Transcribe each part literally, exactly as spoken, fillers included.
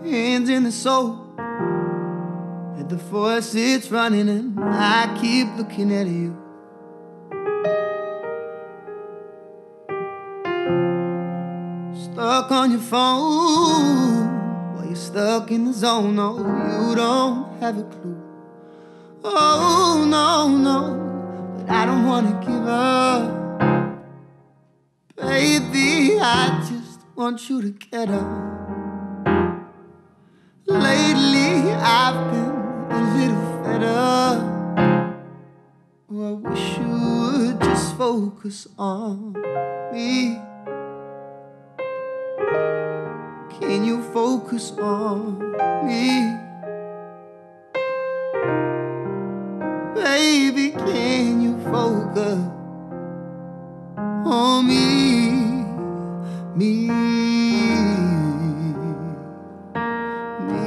hands in the soul, at the force it's running, and I keep looking at you. Stuck on your phone while you're stuck in the zone. No, you don't have a clue. Oh, no, no, but I don't wanna give up. Baby, I just want you to get up. Lately, I've been a little fed up. Oh, I wish you would just focus on me. Can you focus on me? Baby, can you focus on me? Me, me.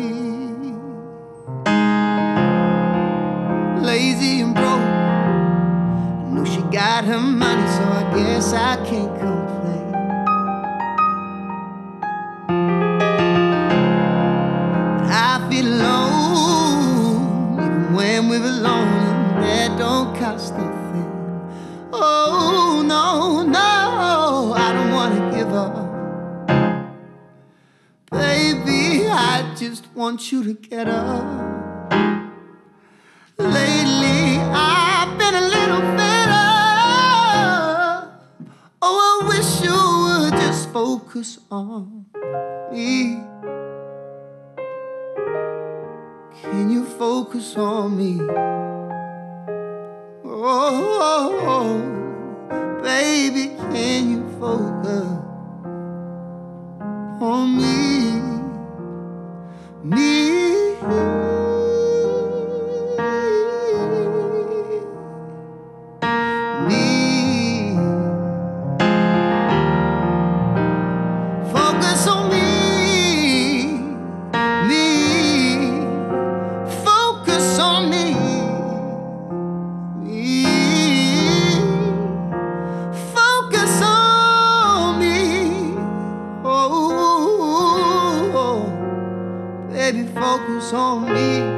Lazy and broke, I know she got her money, so I guess I can't complain. But I feel alone, even when we're alone, and that don't cost a thing. Oh, no, no, I don't wanna give up. Baby, I just want you to get up. Lately, I've been a little fed up. Oh, I wish you would just focus on me. Can you focus on me? Oh, baby, can you focus on me? Me. Me. Focus on me. Me. Focus on me. Focus on me. Oh, baby, focus on me.